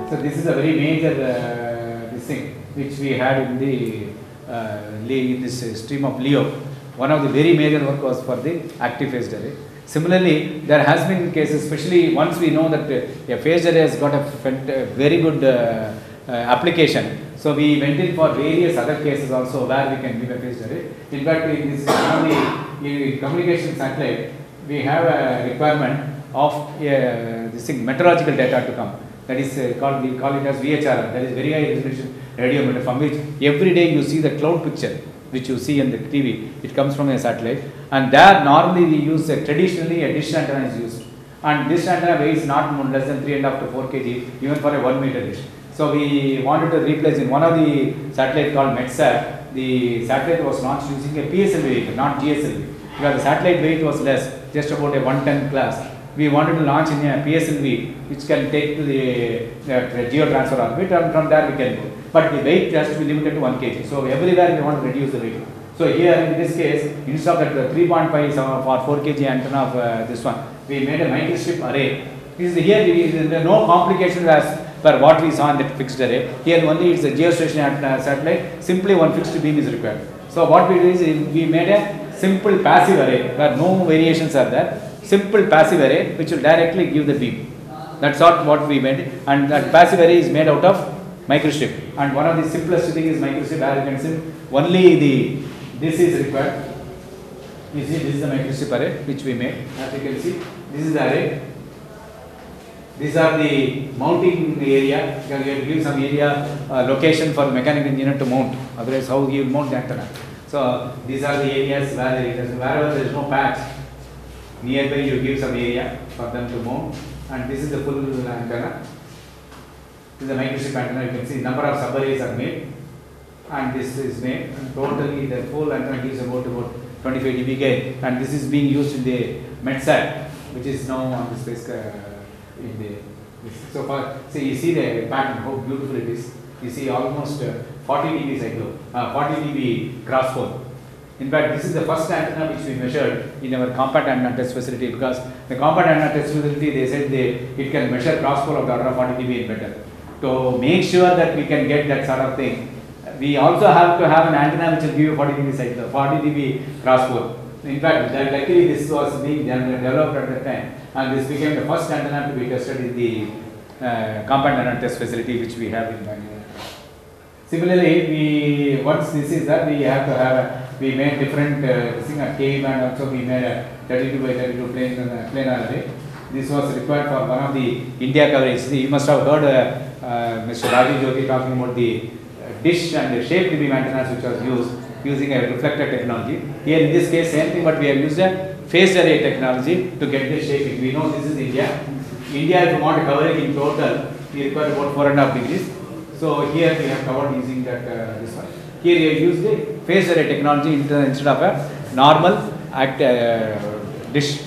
So this is a very major this thing which we had in the this stream of LEO. One of the very major work was for the active phased array. Similarly, there has been cases, especially once we know that a phased array has got a very good application. So we went in for various other cases also where we can give a phased array. In fact, in this one of the communication satellite, we have a requirement of this thing, meteorological data to come. That is we call it as VHR. That is very high resolution radiometer, from which every day you see the cloud picture which you see in the TV. It comes from a satellite, and there normally we use traditionally a dish antenna is used, and this antenna weighs not less than 3.5 to 4 kg even for a 1 meter dish. So we wanted to replace in one of the satellite called METSAT. The satellite was launched using a PSLV vehicle, not GSLV, because the satellite weight was less, just about a 110 class. We wanted to launch in a PSLV which can take to the geo transfer orbit, and from there we can go. But the weight has to be limited to 1 kg. So everywhere we want to reduce the weight. So here in this case, instead of that 3.5 for 4 kg antenna of this one, we made a microstrip array. Here there are no complications as per what we saw in that fixed array. Here only it's a geostationary satellite. Simply one fixed beam is required. So what we do is we made a simple passive array where no variations are there. Simple passive array which will directly give the beam. That's what we made, and that passive array is made out of microstrip. And one of the simplest thing is microstrip, as you can see, only this is required. You see, this is the microstrip array which we made. As you can see, this is the array. These are the mounting area, because you have to give some area location for the mechanical engineer to mount, otherwise how he will mount the antenna. So these are the areas wherever there is no patch, nearby you give some area for them to mount, and this is the full antenna. This is the microstrip antenna. You can see number of subarrays are made, and this is made, and totally the full antenna gives about 25 dB gain, and this is being used in the METSAT, which is now on the space in the so far. See, you see the pattern, how beautiful it is. You see almost 40 dB cycle, 40 dB cross pole. In fact, this is the first antenna which we measured in our compact antenna test facility, because the compact antenna test facility, they said it can measure cross pole of the order of 40 dB and better. To make sure that we can get that sort of thing, we also have to have an antenna which will give you 40 dB cycle, 40 dB cross pole. In fact, luckily this was being developed at that time, and this became the first antenna to be tested in the compact antenna test facility which we have in Bangalore. Similarly, once this is that, we have to have we made different thing at K band. Also we made a 32 by 32 planar array. This was required for one of the India coverage. You must have heard Mr. Rajiv Jyoti talking about the dish and the shaped beam antennas which was used using a reflector technology. Here in this case same thing, but we have used a phased array technology to get the shaping. We know this is India. India, if you want to cover it in total, we require about 4.5 degrees. So here we have covered using that this one. Here we have used the phased array technology instead of a normal dish.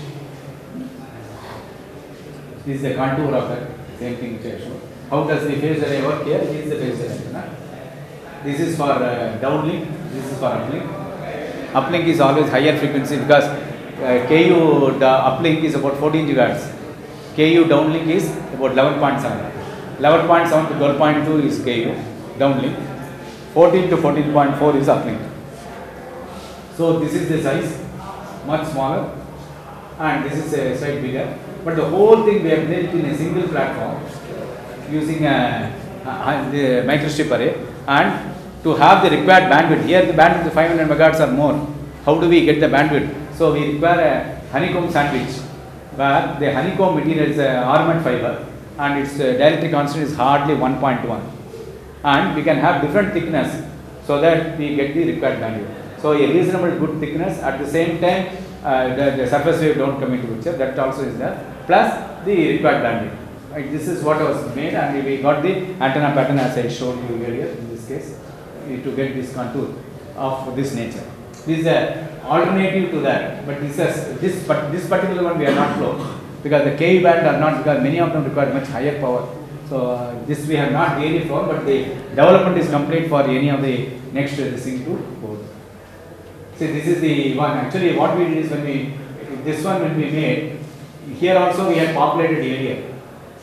This is the contour of that same thing which I showed. How does the phased array work here? This is the phased array antenna. This is for downlink. This is for uplink. Uplink is always higher frequency, because KU the uplink is about 14 GHz. KU downlink is about 11.7. 11.7 to 12.2 is KU downlink. 14 to 14.4 is uplink. So this is the size, much smaller, and this is a slightly bigger. But the whole thing we have made it in a single platform using the microstrip array, and to have the required bandwidth. Here the bandwidth of 500 MHz or more. How do we get the bandwidth? So we require a honeycomb sandwich, where the honeycomb material is a ornament fiber, and its dielectric constant is hardly 1.1, and we can have different thickness so that we get the required bandwidth. So a reasonable good thickness, at the same time the surface wave don't come into picture, that also is there, plus the required bandwidth. Right, this is what was made, and we got the antenna pattern as I showed you earlier in this case, to get this contour of this nature. This is an alternative to that, but this particular one we are not flow, because the K band are not, because many of them require much higher power. So this we have not really flown, but the development is complete for any of the next thing to go. See, this is the one. Actually, what we did is when we made, here also we had populated area.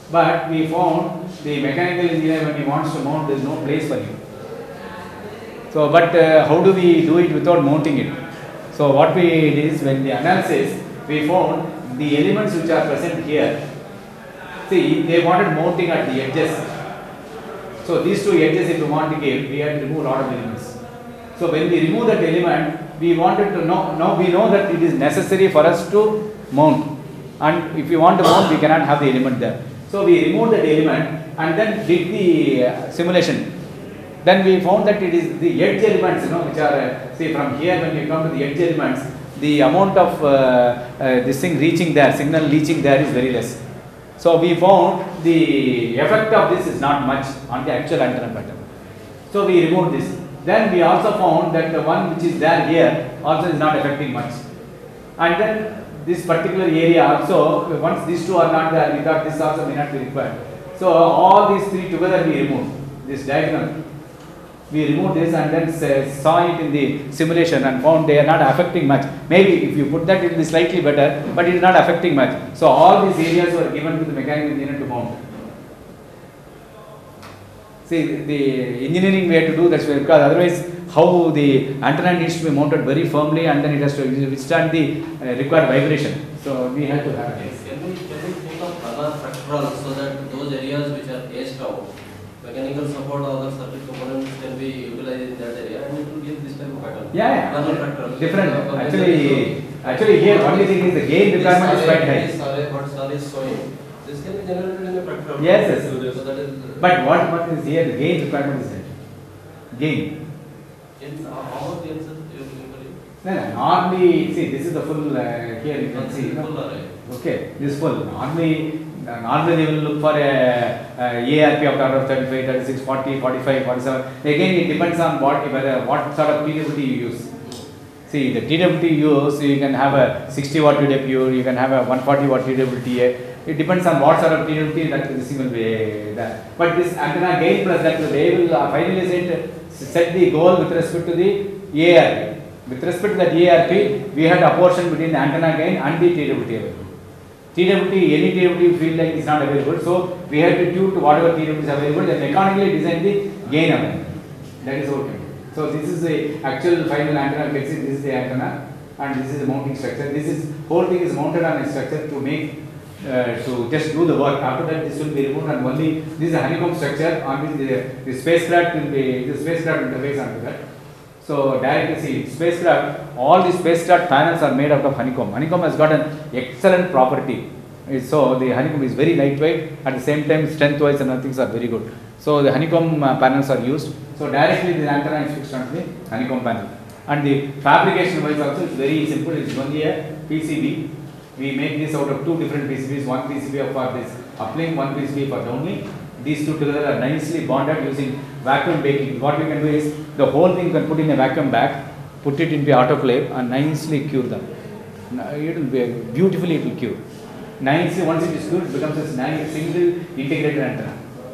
But we found the mechanical engineer, when he wants to mount, there is no place for him. So, but how do we do it without mounting it? So, what we did is, when the analysis, we found the elements which are present here. See, they wanted mounting at the edges. So, these two edges, if we want to give, we have to remove a lot of elements. So, when we remove that element, we wanted to know, now we know that it is necessary for us to mount. And if we want to mount, we cannot have the element there. So, we removed that element and then did the simulation. Then we found that it is the edge elements, which are, see, from here when you come to the edge elements, the amount of this thing reaching there, signal reaching there is very less. So, we found the effect of this is not much on the actual antenna pattern. So, we removed this. Then we also found that the one which is there here also is not affecting much. And then this particular area also, once these two are not there, we thought this also may not be required. So, all these three together we removed this diagonal. We removed this and then saw it in the simulation and found they are not affecting much. Maybe if you put that, it will be slightly better, but it is not affecting much. So, all these areas were given to the mechanical engineer to mount. See, the engineering we have to do that's why, because otherwise how the antenna needs to be mounted very firmly and then it has to withstand the required vibration. So, we have to have this. Can we think of other factors so that those areas which are edged out, mechanical support or other circuit components can be utilized in that area and it will give this type of pattern? Yeah, other factors. different. Actually here only thing is the gain requirement is quite high. What Sir is showing, this can be generated in a factor. Yes, yes. So that is, but what is here, the gain requirement is there. Gain. how much gain, sir? No, normally, see, this is the full, here you can see. Full array. Okay, this is full. Normally they will look for a ARP of the order of 35, 36, 40, 45, 47. Again, it depends on what sort of TWT you use. See, the TWT you use, you can have a 60 watt TWT, you can have a 140 watt TWT. It depends on what sort of TWT that this thing will be there. But this antenna gain plus that they will finally set the goal with respect to the ARP. With respect to that ARP, we had a portion between the antenna gain and the TWT available. TWT, any TWT you feel like is not available, so we have to tune to whatever TWT is available, then mechanically design the gain available. That is okay. So, this is the actual final antenna, this is the antenna and this is the mounting structure. This is whole thing is mounted on a structure to make to just do the work. After that, this will be removed and only this is a honeycomb structure on which the spacecraft will be the spacecraft interface onto that. So, directly see spacecraft, all the spacecraft panels are made out of honeycomb. Honeycomb has got an excellent property. So, the honeycomb is very lightweight, at the same time strength wise and other things are very good. So, the honeycomb panels are used. So, directly the antenna is fixed onto the honeycomb panel. And the fabrication wise also is very simple, it is only a PCB. We make this out of two different PCBs, one PCB for this uplink, one PCB for downlink. These two together are nicely bonded using vacuum baking. What we can do is the whole thing can put in a vacuum bag, put it into autoclave and nicely cure them. It will be beautifully, it will cure. Nicely, once it is cured, it becomes a nice single integrated antenna.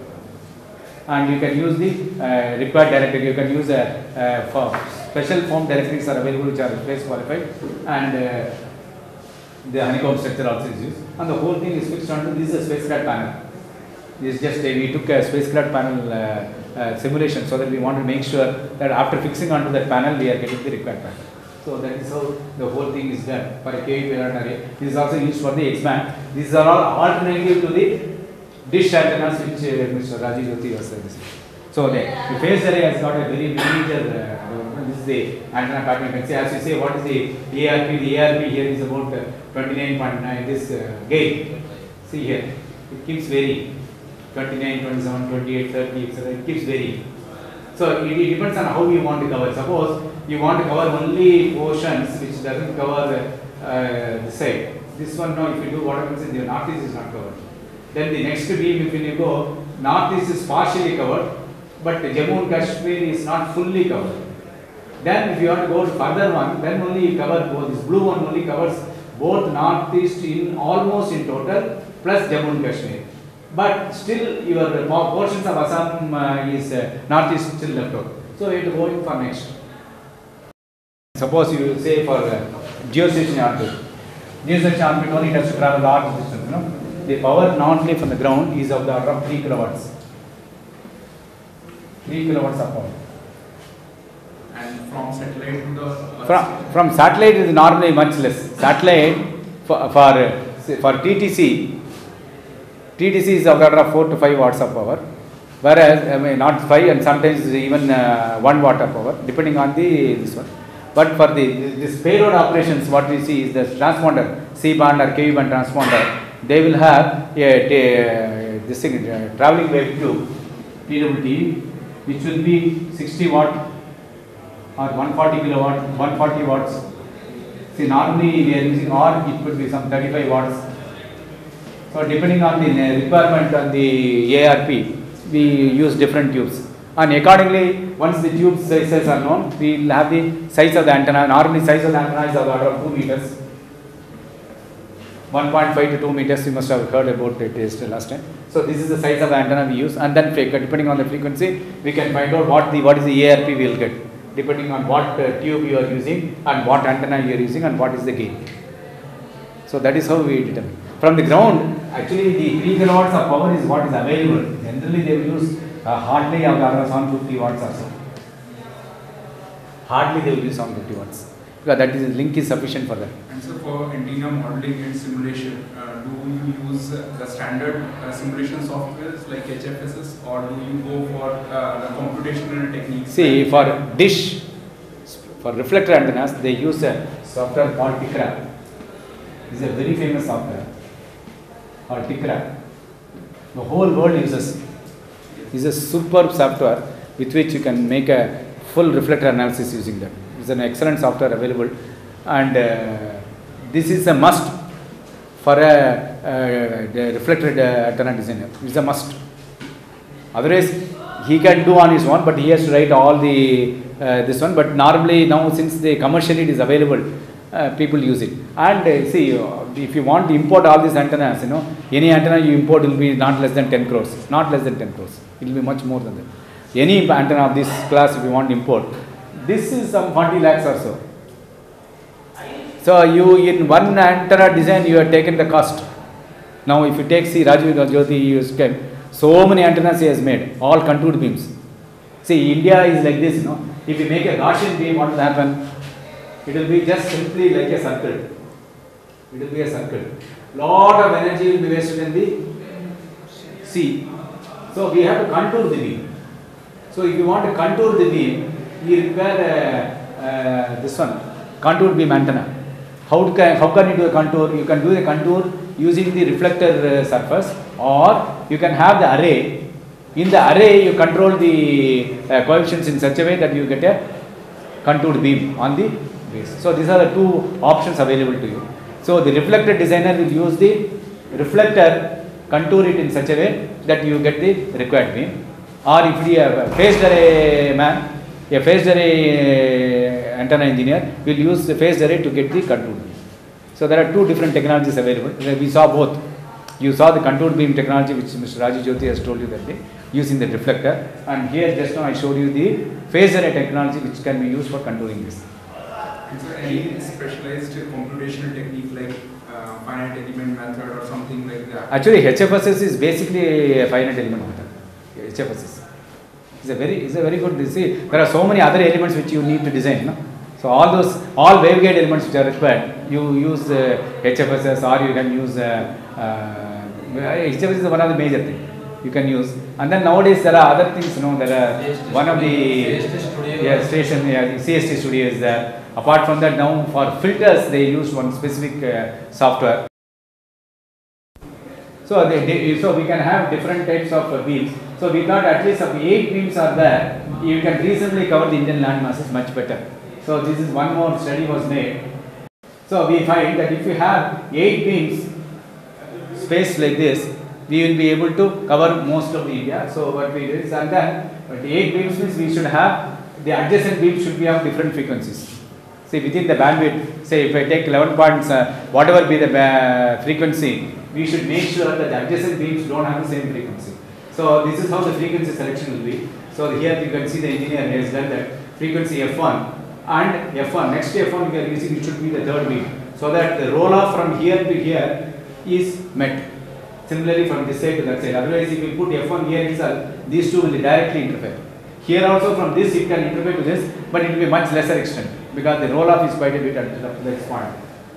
And you can use the required directory. You can use for special form directories are available which are place qualified, and the honeycomb structure also is used. And the whole thing is fixed onto this is a spacecraft panel. This is just we took a spacecraft panel simulation so that we want to make sure that after fixing onto that panel we are getting the required pattern. So that is how the whole thing is done for a KV payload array. This is also used for the X-band. These are all alternative to the dish antennas which Mr. Rajiv Jyoti was saying. So the phase array has got a very major, this is the antenna pattern. You can see, as you say, what is the ARP? The ARP here is about 29.9, this gain. See here, it keeps varying. 29, 27, 28, 30, etc. It keeps varying. So it depends on how you want to cover. Suppose you want to cover only portions which doesn't cover the side. This one now, if you do what happens is the northeast is not covered. Then the next beam, if you go, northeast is partially covered, but Jammu and Kashmir is not fully covered. Then if you want to go to further one, then only you cover both. This blue one only covers both northeast in almost in total plus Jammu and Kashmir. But still your portions of Assam is northeast still left out. So you have to go in for next. Suppose you say for geostationary orbit. Geostationary orbit only has to travel large distance, the power not only from the ground is of the order of 3 kilowatts. 3 kilowatts of power. And from satellite to the From satellite is normally much less. Satellite for TTC is of the order of 4 to 5 watts of power, whereas I mean not 5 and sometimes even 1 watt of power depending on this one. But for this payload operations, what we see is the transponder, C-band or Ku-band transponder. They will have this thing, traveling wave tube, TWT, which will be 60 watt or 140 kilowatt, 140 watts. See, normally we are using, or it could be some 35 watts. So depending on the requirement on the ARP, we use different tubes. And accordingly, once the tube sizes are known, we will have the size of the antenna. Normally, size of the antenna is of the order of 2 meters. 1.5 to 2 meters, you must have heard about it last time. So this is the size of the antenna we use, and then depending on the frequency, we can find out what is the ARP we will get, depending on what tube you are using and what antenna you are using and what is the gain. So that is how we determine. From the ground, actually the 3 kilowatts of power is what is available. Generally they will use hardly of the order of 150 watts or so. Hardly they will use 150 watts. Because that is link is sufficient for that. And so for antenna modeling and simulation, do you use the standard simulation softwares like HFSS, or do you go for the computational techniques? See, for dish, for reflector antennas, they use a software called TICRA. This is a very famous software called TICRA. The whole world uses. This is a superb software with which you can make a full reflector analysis using that. It's an excellent software available, and this is a must for a reflected antenna designer. It's a must. Otherwise, he can do on his own, but he has to write all the this one. But normally now, since the commercially it is available, people use it. And see, if you want to import all these antennas, any antenna you import will be not less than 10 crores. Not less than 10 crores. It will be much more than that. Any antenna of this class, if you want to import, this is some 40 lakhs or so. So you in one antenna design you have taken the cost. Now if you take Rajiv Jyoti, so many antennas he has made, all contoured beams. See, India is like this, If you make a Gaussian beam, what will happen? It will be just simply like a circle. It will be a circle. Lot of energy will be wasted in the sea. So we have to contour the beam. So if you want to contour the beam, you require this one, contour beam antenna. How can you do a contour? You can do the contour using the reflector surface, or you can have the array. In the array, you control the coefficients in such a way that you get a contoured beam on the base. So these are the two options available to you. So the reflector designer will use the reflector, contour it in such a way that you get the required beam. Or if you have a phased array man, a phased array antenna engineer will use the phased array to get the contoured beam. So there are two different technologies available. We saw both. You saw the contoured beam technology which Mr. Rajiv Jyoti has told you that day, using the reflector, and here just now I showed you the phased array technology which can be used for contouring this. Is there any specialized computational technique like finite element method or something like that? Actually, HFSS is basically a finite element method. HFSS is a very good. See, there are so many other elements which you need to design. So all waveguide elements which are required, you use HFSS, or you can use HFSS is one of the major things you can use. And then nowadays there are other things. There are one of the CST Studio is there. Apart from that, now for filters they use one specific software. So we can have different types of beams. So we thought at least of 8 beams are there, you can reasonably cover the Indian land masses much better. So this is one more study was made. So we find that if you have 8 beams spaced like this, we will be able to cover most of the India. So what we did is, and then but the 8 beams means we should have the adjacent beams should be of different frequencies. See, within the bandwidth, say if I take 11 points, whatever be the frequency, we should make sure that the adjacent beams don't have the same frequency. So this is how the frequency selection will be. So here you can see the engineer has done that frequency F1 and F1. Next to F1 we are using, it should be the third beam, so that the roll off from here to here is met. Similarly from this side to that side. Otherwise if you put F1 here itself, these two will directly interfere. Here also from this it can interfere to this, but it will be much lesser extent because the roll off is quite a bit at this point.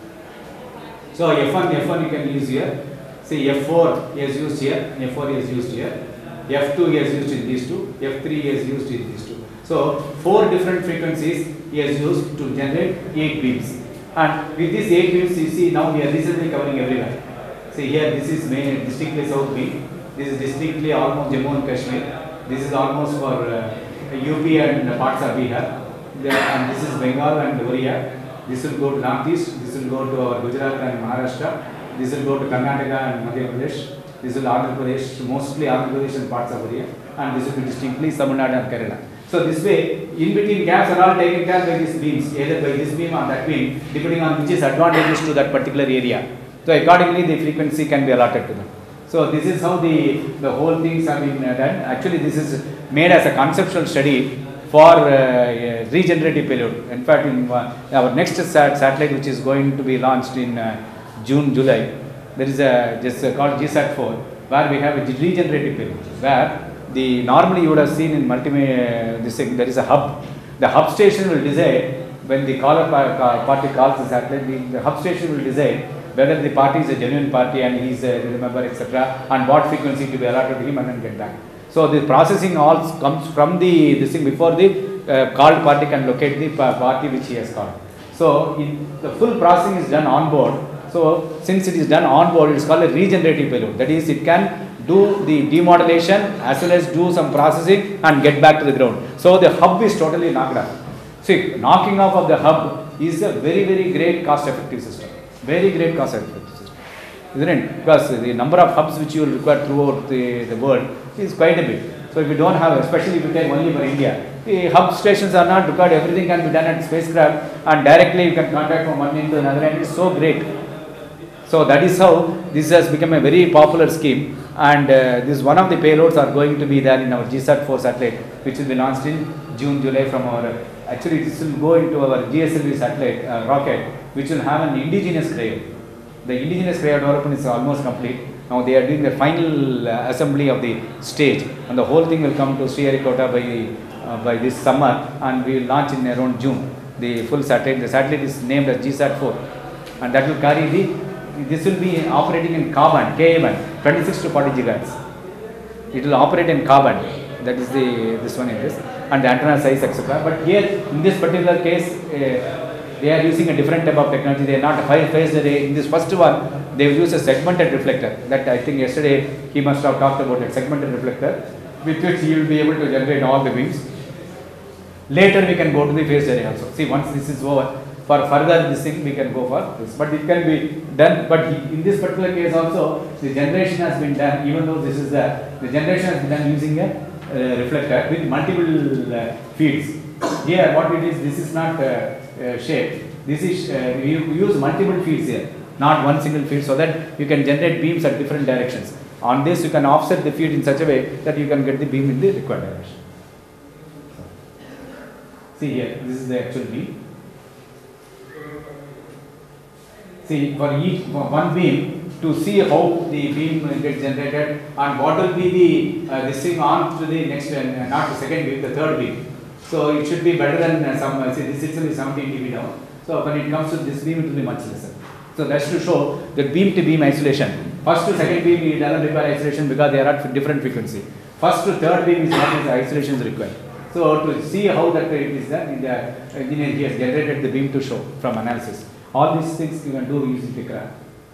So F1 you can use here. See F4 is used here, F4 is used here, F2 is used in these two, F3 is used in these two. So 4 different frequencies is used to generate 8 beams. And with these 8 beams you see now we are recently covering everywhere. See here this is main distinctly south beam, this is distinctly almost Jammu and Kashmir, this is almost for UP and parts of Bihar, and this is Bengal and Orissa. This will go to northeast, this will go to our Gujarat and Maharashtra, this will go to Karnataka and Madhya Pradesh, this will Andhra Pradesh, mostly Andhra Pradesh and parts of Orissa, and this will be distinctly Tamil Nadu and Kerala. So this way, in between gaps are all taken care by these beams, either by this beam or that beam, depending on which is advantageous to that particular area. So accordingly, the frequency can be allotted to them. So this is how the whole things have been done. Actually, this is made as a conceptual study for regenerative payload. In fact, in our next satellite, which is going to be launched in June, July, there is a just called GSAT-4, where we have a regenerative payload, where the normally you would have seen in this thing, there is a hub. The hub station will decide when the caller party calls the satellite. The hub station will decide whether the party is a genuine party and he is a member, etc., and what frequency to be allotted to him, and then get back. So the processing all comes from this thing before the called party can locate the party which he has called. So the full processing is done on board. So since it is done on board, it is called a regenerative payload. That is, it can do the demodulation as well as do some processing and get back to the ground. So the hub is totally knocked off. See, knocking off of the hub is a very, very great cost-effective system. Very great cost-effective system, isn't it? Because the number of hubs which you will require throughout the world is quite a bit. So if you don't have, especially if you take only for India, the hub stations are not required. Everything can be done at spacecraft, and directly you can contact from one end to another, and it's so great. So that is how this has become a very popular scheme, and this one of the payloads are going to be there in our GSAT-4 satellite, which will be launched in June, July from our. Actually, this will go into our GSLV satellite rocket, which will have an indigenous cryo. The indigenous cryo development is almost complete. Now they are doing the final assembly of the stage, and the whole thing will come to Sriharikota by this summer, and we will launch in around June. The full satellite. The satellite is named as GSAT-4, and that will carry the. This will be operating in carbon, Ka-band, 26 to 40 gigahertz. It will operate in carbon. That is this one is, and the antenna size, etc. But here, in this particular case, they are using a different type of technology. They are not a phased array. In this first one, they will use a segmented reflector. That I think yesterday he must have talked about it. Segmented reflector, with which he will be able to generate all the beams. Later, we can go to the phased array also. See, once this is over, for further this thing we can go for this, but it can be done. But in this particular case also, the generation has been done. Even though this is the generation has been done using a reflector with multiple feeds. Here, what it is, this is not shape. This is we use multiple feeds here, not one single feed, so that you can generate beams at different directions. On this, you can offset the feed in such a way that you can get the beam in the required direction. See here, this is the actual beam. See, for one beam, to see how the beam gets generated and what will be the this thing on to the next, not the second beam, the third beam. So it should be better than some. See, this itself is 17 dB down. So when it comes to this beam, it will be much lesser. So that's to show that beam to beam isolation. First to second beam, it doesn't require isolation because they are at different frequency. First to third beam is what is isolation is required. So to see how that it is done, the engineer he has generated the beam to show from analysis. All these things you can do using Tikra.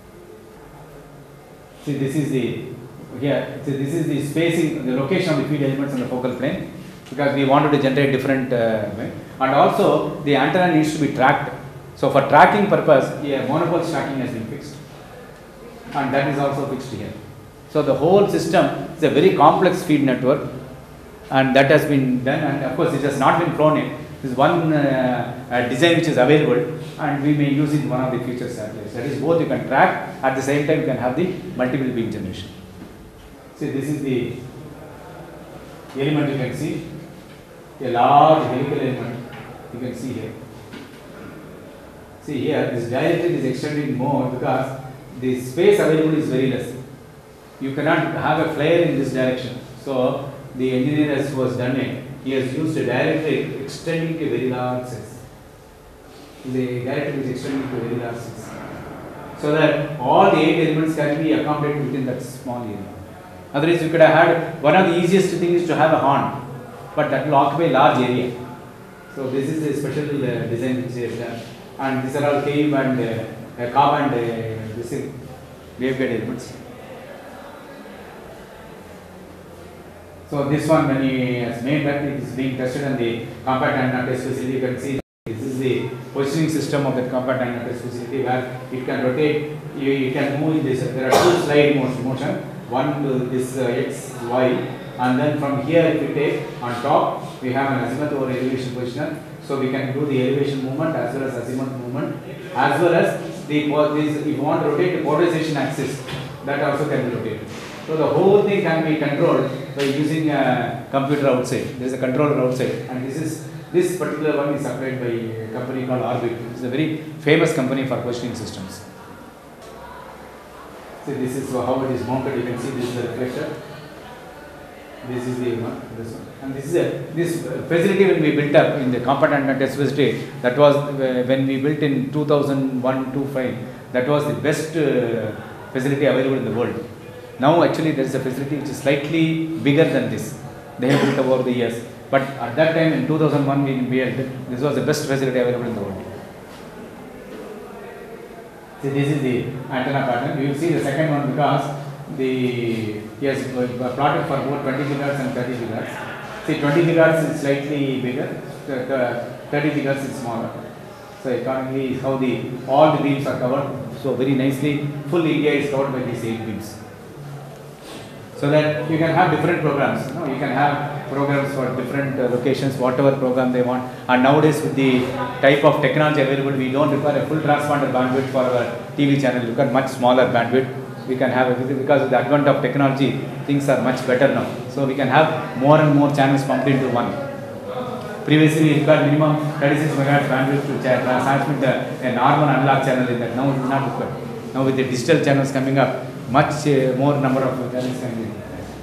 See, this is the here. See, this is the spacing, the location of the feed elements on the focal plane, because we wanted to generate different, and also the antenna needs to be tracked. So for tracking purpose, monopole tracking has been fixed, and that is also fixed here. So the whole system is a very complex feed network, and that has been done. And of course, it has not been flown in. This is one design which is available, and we may use it in one of the future satellites. That is, both you can track, at the same time you can have the multiple beam generation. See, this is the element you can see, a large helical element you can see here. See here, this dielectric is extending more because the space available is very less. you cannot have a flare in this direction. So the engineer was done it. He has used a dielectric extending to very large size. The dielectric is extending to very large size, so that all the 8 elements can be accommodated within that small area. Otherwise, you could have had one of the easiest things is to have a horn, but that will occupy large area. So this is a special design which is done, and these are all cave and cob and this is waveguide elements. So this one, when he has made that, it is being tested on the compact antenna test facility. You can see this is the positioning system of the compact antenna test facility, where it can rotate, it can move in this. There are 2 slide motion, one to this X, Y, and then from here if you take on top, we have an azimuth over elevation positioner. So we can do the elevation movement as well as azimuth movement, as well as the if you want to rotate the polarization axis, that also can be rotated. So the whole thing can be controlled by using a computer outside. There is a controller outside, and this particular one is supplied by a company called Orbit. It is a very famous company for positioning systems. So this is how it is mounted. You can see this is the reflector. This is the one, this one, and this facility when we built up in the compact antenna test facility. That was when we built in 2001-2005. That was the best facility available in the world. Now actually there is a facility which is slightly bigger than this. They have built over the years, but at that time in 2001 we built it. This was the best facility available in the world. See, this is the antenna pattern. You will see the second one because he has plotted for both 20 gigahertz and 30 gigahertz. See, 20 gigahertz is slightly bigger, 30 gigahertz is smaller. So accordingly, how all the beams are covered. So very nicely, full area is covered by these 8 beams. So that you can have different programs. You can have programs for different locations, whatever program they want. And nowadays, with the type of technology available, we don't require a full transponder bandwidth for our TV channel. Look at much smaller bandwidth. We can have everything because of the advent of technology. Things are much better now. So we can have more and more channels pumped into one. Previously, we required minimum 36 megahertz bandwidth to transmit a normal analog channel in that. Now it is not required. Now with the digital channels coming up, much more number of channels can be.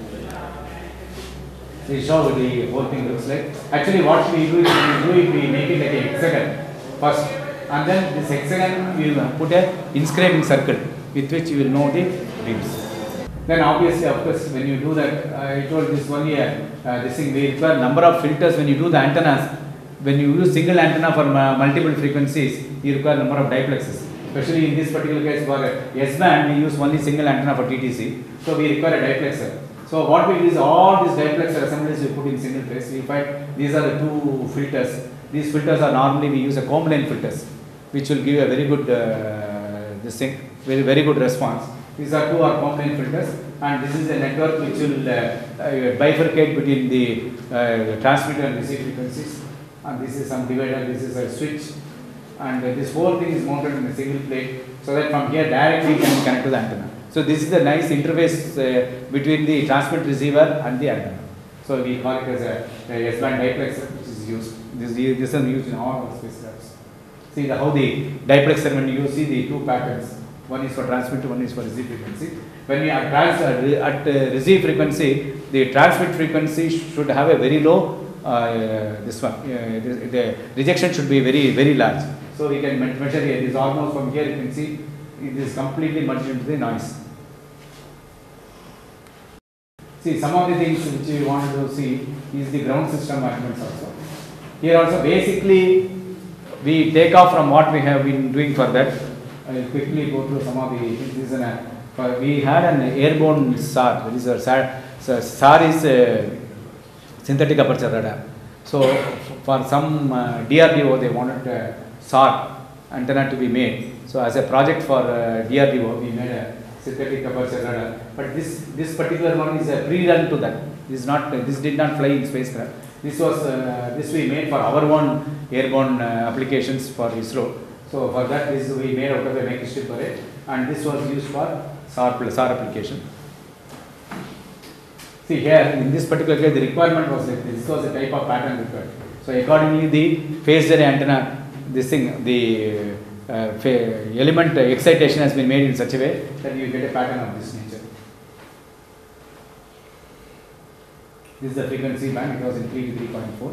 We show the whole thing looks like. Actually, what we do is we make it like a hexagon first, and then this hexagon we will put a inscribing circle with which you will know the beams. Then obviously, of course, when you do that, I told this only this thing, we require number of filters when you do the antennas. When you use single antenna for multiple frequencies, you require number of diplexes. Especially in this particular case for S-band, we use only single antenna for TTC. So we require a diplexer. So what we do is all these diplexer assemblies we put in single phase. We find these are the 2 filters. These filters are normally we use a comb line filters, which will give a very good very good response. These are 2 comb line filters, and this is a network which will bifurcate between the transmitter and receive frequencies. And this is some divider. This is a switch, and this whole thing is mounted in a single plate, so that from here directly can be connected to the antenna. So this is a nice interface between the transmit receiver and the antenna. So we call it as a S-band diplexer, which is used. This is used in all our spacecrafts. See how the diplexer, when you see the 2 patterns, one is for transmit, one is for receive frequency. When we are at receive frequency, the transmit frequency should have a very low. This one, the rejection should be very large. So we can measure here. This is almost from here. You can see it is completely merged into the noise. See, some of the things which we wanted to see is the ground system measurements also. Here also basically we take off from what we have been doing for that. I will quickly go through some of the things. This is we had an airborne SAR. That is a SAR is a synthetic aperture radar. So for some DRDO they wanted SAR antenna to be made. So as a project for DRDO, we made a synthetic aperture radar. But this particular one is a pre-run to that. This did not fly in spacecraft. This was this we made for our own airborne applications for ISRO. So for that we made out of a makeshift array, and this was used for SAR application. See here in this particular case the requirement was like this was a type of pattern required. So accordingly the phased array antenna, the element excitation has been made in such a way that you get a pattern of this nature. This is the frequency band, it was in 3 to 3.4.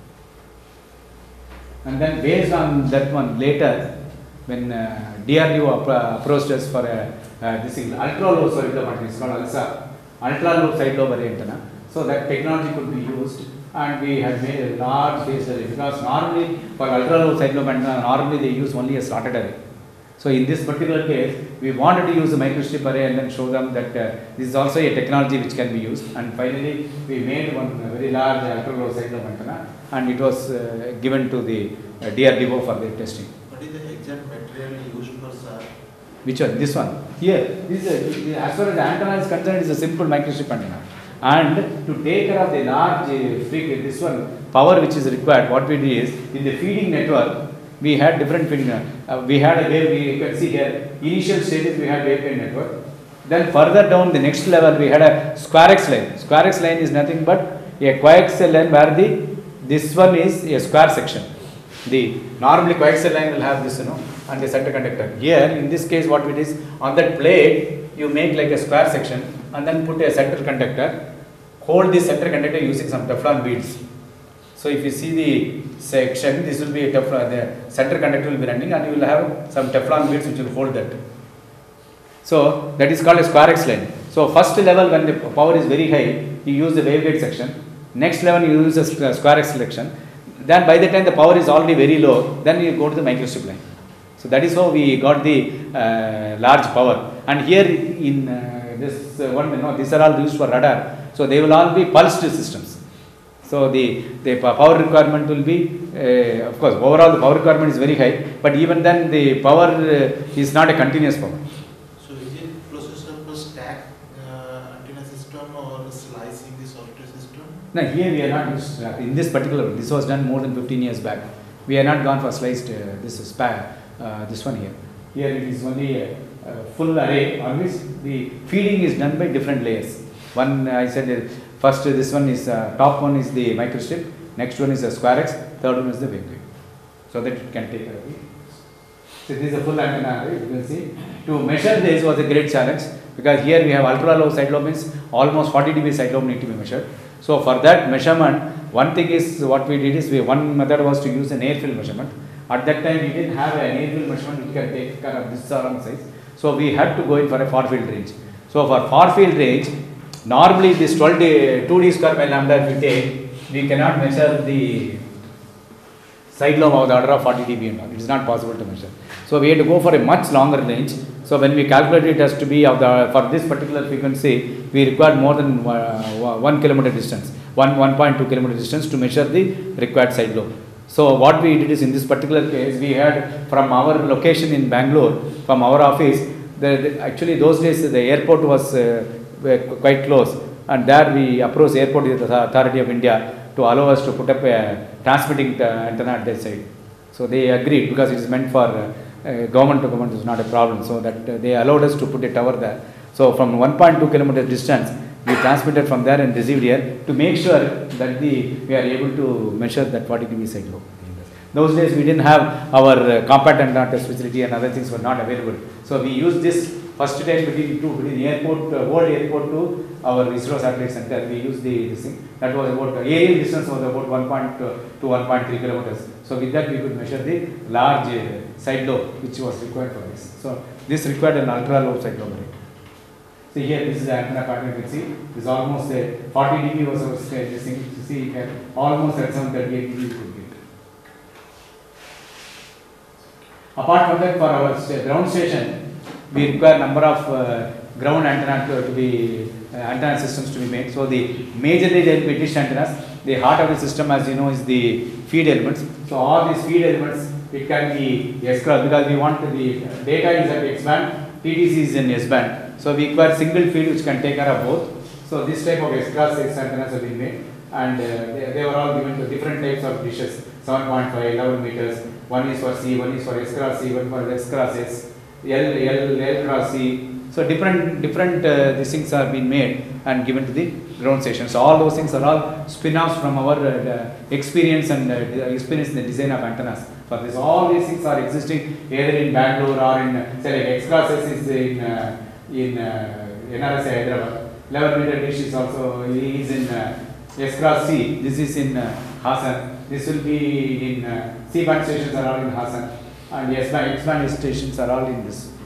And then based on that one later, when DRDO approached us for this thing, ultra low side lobe antenna, it's called ULSA, ultra low side lobe array antenna. So that technology could be used, and we had made a large phased array, because normally for ultra low side lobe antenna, normally they use only a slotted array. So in this particular case, we wanted to use a microstrip array and then show them that this is also a technology which can be used. And finally, we made one very large ultra low side lobe antenna, and it was given to the DRDO for their testing. What is the exact material used for SAR? Which one? This one. Here, this is as far as the antenna is concerned, it's a simple microstrip antenna. And to take care of the large frequency, this one power which is required, what we did is in the feeding network, we had different feeding. We had a wave. You can see here. Initial stages we had wave network. Then further down the next level we had a square-X line. Square-X line is nothing but a coaxial line where this one is a square section. The normally coaxial line will have this, and the center conductor. Here in this case, what it is on that plate, you make like a square section and then put a center conductor. Hold this center conductor using some Teflon beads. So if you see the section, this will be a Teflon. The center conductor will be running, and you will have some Teflon beads which will hold that. So that is called a square-X line. So first level, when the power is very high, you use the waveguide section. Next level you use the square-X section. Then by the time the power is already very low, then you go to the microstrip line. So that is how we got the large power. And here in this one, these are all used for radar. So they will all be pulsed systems. So the power requirement will be, of course, overall the power requirement is very high, but even then the power is not a continuous power. So is it processor for stack antenna system or slicing the software system? No, here we are not used in this particular. This was done more than 15 years back. We are not gone for sliced. This one here. Here it is only a full array. Always the feeding is done by different layers. One I said first this one is top one is the microstrip. Next one is a square-X. Third one is the waveguide. So that it can take care of it. So this is a full antenna array. You can see to measure this was a great challenge, because here we have ultra low side lobe, means almost 40 dB side lobe need to be measured. So for that measurement, one thing is what we did is one method was to use an air field measurement. At that time we didn't have an air field measurement which can take care of this around size. So we had to go in for a far field range. So for far field range, normally this 2D square by lambda if we take, we cannot measure the side lobe of the order of 40 dB and all. It is not possible to measure. So we had to go for a much longer range. So when we calculated it has to be of the, for this particular frequency, we required more than 1 kilometer distance, 1.2 kilometer distance to measure the required side lobe. So what we did is in this particular case, we had from our location in Bangalore, from our office, actually those days the airport was quite close, and there we approached Airport Authority of India to allow us to put up a transmitting antenna at their side. So they agreed, because it is meant for government to government, is not a problem. So that they allowed us to put a tower there. So from 1.2 kilometer distance, we transmitted from there and received here to make sure that we are able to measure that 40 dB side lobe. Those days we didn't have our compact antenna test facility and other things were not available. So we used this first time between airport, old airport to our ISRO satellite center. We used this thing. That was about, aerial distance was about 1.2 to 1.3 kilometers. So with that we could measure the large side lobe which was required for this. So this required an ultra low side lobe array. So here this is the antenna pattern, you can see. This is almost 40 dB was our this thing. You see you can almost at 738 dB you could get. Apart from that, for our ground station, we require number of ground antenna to be antenna systems to be made. So the majorly there will be dish antennas. The heart of the system, as you know, is the feed elements. So all these feed elements, it can be S-cross, because we want the data is at X band, TTC is in S band. So we require single feed which can take care of both. So this type of S-cross antennas have been made, and they were all given to different types of dishes, 7.5, 11 meters. One is for C, one is for S-cross C, one for S-cross S, L cross C. So different these things are being made and given to the ground station. So all those things are all spin-offs from our experience and experience in the design of antennas. For this, all these things are existing either in Bangalore or in, say like S-cross S is in NRSA Hyderabad. 11 meter dish is also in S cross C, this is in Hassan. This will be in C band stations are all in Hassan, and S band, X band stations are all in this.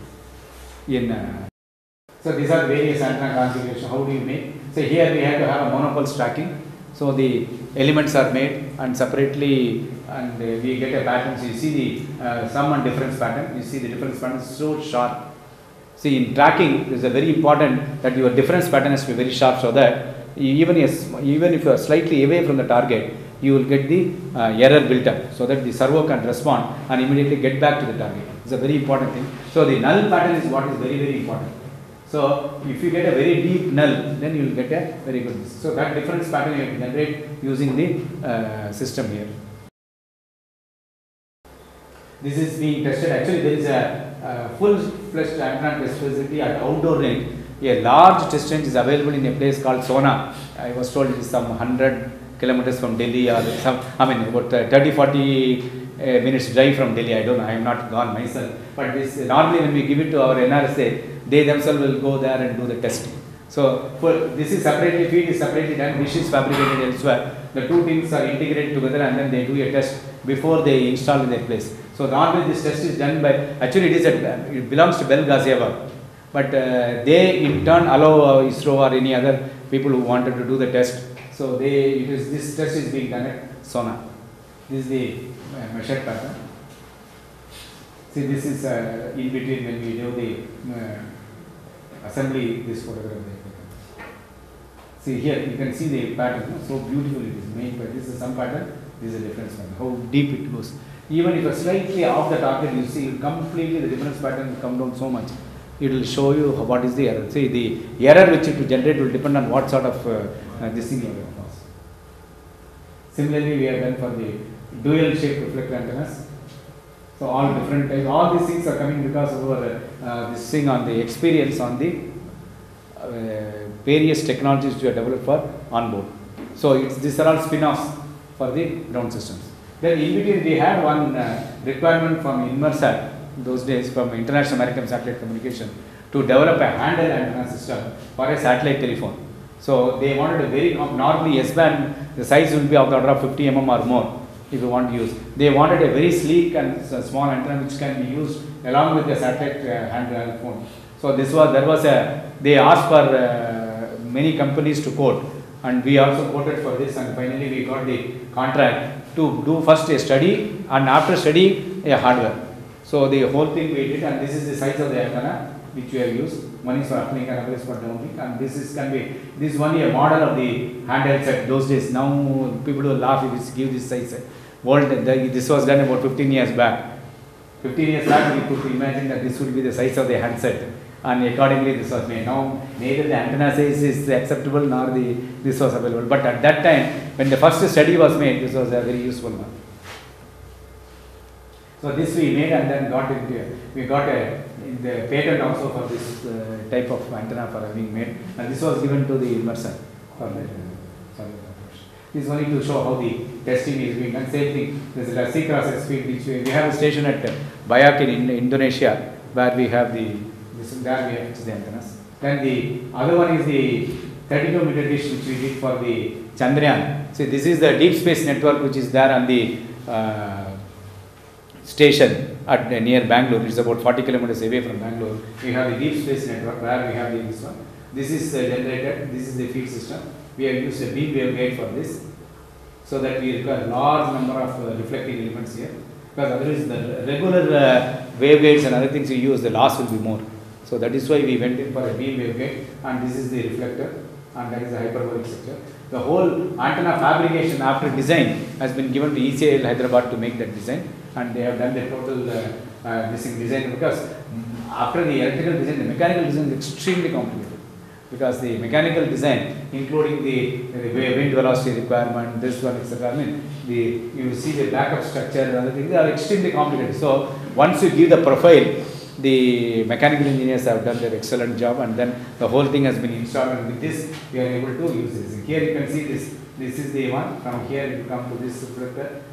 So these are various antenna configuration. How do you make? So here we have to have a monopole stacking. So the elements are made and separately, and we get a pattern. So you see the sum and difference pattern. You see the difference pattern is so sharp. See, in tracking, it is a very important that your difference pattern has to be very sharp, so that even if you are slightly away from the target, you will get the error built up, so that the servo can respond and immediately get back to the target. It's a very important thing. So the null pattern is what is very, very important. So if you get a very deep null, then you will get a very good. So that difference pattern you have to generate using the system here. This is being tested. Actually, there is a full-fledged antenna test facility at outdoor range. A large test range is available in a place called Sona. I was told it is some 100 kilometers from Delhi, or some, about 30-40 minutes drive from Delhi. I don't know. I am not gone myself. But this normally when we give it to our NRSA, they themselves will go there and do the testing. So this is separately, feed is separately done, dish is fabricated elsewhere. The two teams are integrated together and then they do a test before they install in their place. So normally this test is done by, actually it belongs to Bell Ghaziabad, but they in turn allow ISRO or any other people who wanted to do the test. So this test is being done at Sona. This is the measured pattern. See, this is in between when we do the assembly, this photograph. See here, you can see the pattern, so beautiful it is made, but this is some pattern, this is a difference pattern, how deep it goes. Even if you are slightly off the target, you see completely the difference pattern will come down so much. It will show you what is the error. See, the error which it will generate will depend on what sort of this thing you have. Similarly, we have done for the dual shape reflector antennas. So all different types, all these things are coming because of our this thing on the experience on the various technologies which we have developed for onboard. So these are all spin-offs for the ground systems. Then in between we had one requirement from Inmarsat those days, from International Maritime Satellite Communication, to develop a handheld antenna system for a satellite telephone. So they wanted a very, normally S-band, the size will be of the order of 50 mm or more if you want to use. They wanted a very sleek and small antenna which can be used along with the satellite handheld phone. So they asked for many companies to quote, and we also quoted for this, and finally we got the contract to do first a study, and after study a hardware. So the whole thing we did, and this is the size of the antenna which we have used. One is for uplink and other is for downlink, and this is only a model of the handheld set those days. Now people will laugh if we give this size. This was done about 15 years back. 15 years back we could imagine that this would be the size of the handset, and accordingly this was made. Now neither the antenna size is acceptable nor this was available, but at that time when the first study was made, this was a very useful one. So this we made and then we got the patent also for this type of antenna for having made, and this was given to the Inmarsat for the this is only to show how the testing is being done. Same thing, this is a C-Cross speed which we have a station at Bayak in Indonesia, where we have the antennas. Then the other one is the 32-meter dish which we did for the Chandrayaan. See, this is the deep space network which is there on the station at near Bangalore. It is about 40 kilometers away from Bangalore. We have the deep space network where we have this one. This is generated. This is the feed system. We have used a beam waveguide for this, so that we require large number of reflecting elements here. Because otherwise the regular waveguides and other things we use, the loss will be more. So that is why we went in for a beam waveguide, and this is the reflector, and that is the hyperbolic sector. The whole antenna fabrication after design has been given to ECIL Hyderabad to make that design, and they have done the total design, because after the electrical design, the mechanical design is extremely complicated. Because the mechanical design, including the wind velocity requirement, this one, etc. I mean, you see the backup structure and other things, they are extremely complicated. So once you give the profile, the mechanical engineers have done their excellent job, and then the whole thing has been installed, and with this we are able to use this. Here you can see this. This is the one. From here you come to this reflector,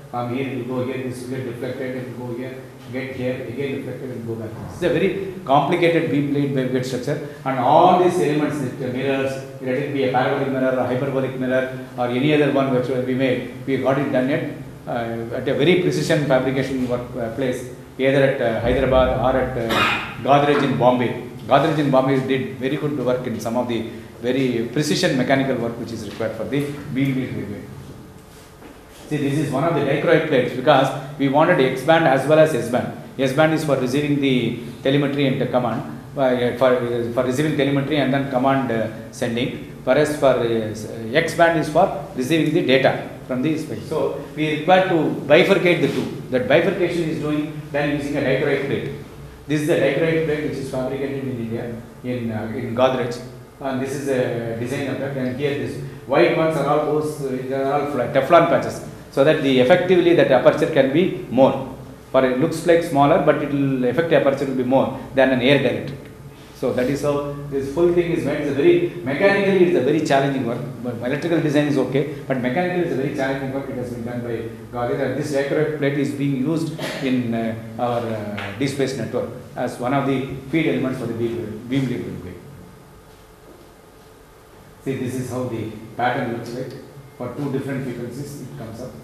from here it will go here, this will get deflected, it will go here, get here, again deflected and go back. It's a very complicated beam plate waveguide structure, and all these elements, the mirrors, let it be a parabolic mirror or hyperbolic mirror or any other one which will be made, we got it done at a very precision fabrication work place, either at Hyderabad or at Godrej in Bombay. Godrej in Bombay did very good work in some of the very precision mechanical work which is required for the beam plate waveguide. See, this is one of the dichroic plates because we wanted X-band as well as S-band. S-band is for receiving the telemetry and the command, for receiving telemetry and then command sending, whereas for X-band is for receiving the data from the space. So, we require to bifurcate the two. That bifurcation is doing done using a dichroic plate. This is the dichroic plate which is fabricated in India, in Godrej. And this is a design of that, and here this white ones are all those, they are all Teflon patches, so that the effectively that aperture can be more. For it looks like smaller, but it will effective aperture will be more than an air dielectric. So that is how this full thing is made. It's a very mechanically it's a very challenging work. But electrical design is okay, but mechanically it's a very challenging work. It has been done by Godrej, and this dichroic plate is being used in our D-Space network as one of the feed elements for the beam plate waveguide. See, this is how the pattern looks like. For two different frequencies it comes up.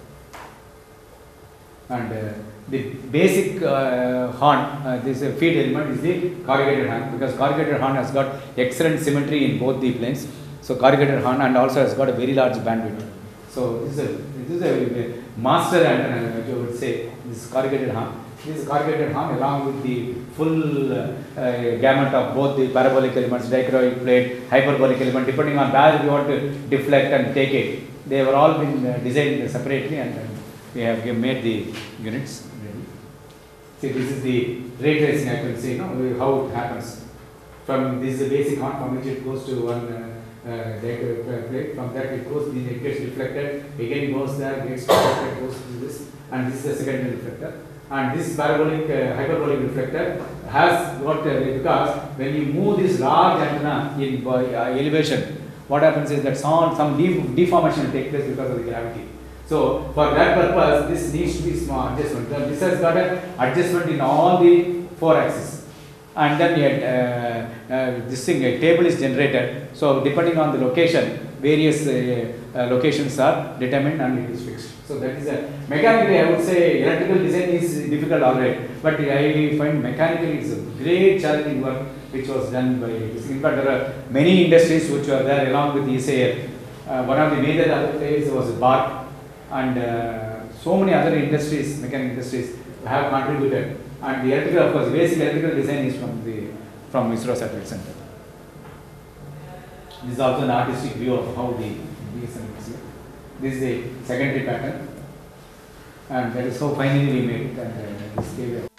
And the basic horn, this feed element is the corrugated horn, because corrugated horn has got excellent symmetry in both the planes. So corrugated horn, and also has got a very large bandwidth. So this is a master antenna, I would say, this corrugated horn. This corrugated horn along with the full gamut of both the parabolic elements, dichroic plate, hyperbolic element, depending on where you want to deflect and take it. They were all been designed separately, and we have made the units ready. See, this is the ray tracing. I can see how it happens. From this is the basic horn from which it goes to one dichroic plate. From that it goes, it gets deflected, again goes there, gets deflected, goes to this, and this is the secondary reflector. And this parabolic hyperbolic reflector has got because when you move this large antenna in elevation, what happens is that some deformation will take place because of the gravity. So for that purpose, this needs to be small adjustment. This has got an adjustment in all the 4 axes, and then this thing, a table is generated. So depending on the location, various locations are determined and it is fixed. So that is a mechanically, I would say electrical design is difficult already, but I find mechanically it's a great challenging work which was done by this. In fact, there are many industries which are there along with ESAL. One of the major other players was BART, and so many other industries, mechanical industries have contributed. And the electrical, of course, basic electrical design is from ISRO Satellite Center. This is also an artistic view of how the BSN is here. This is the secondary pattern, and that is how finally we made it, and this gave a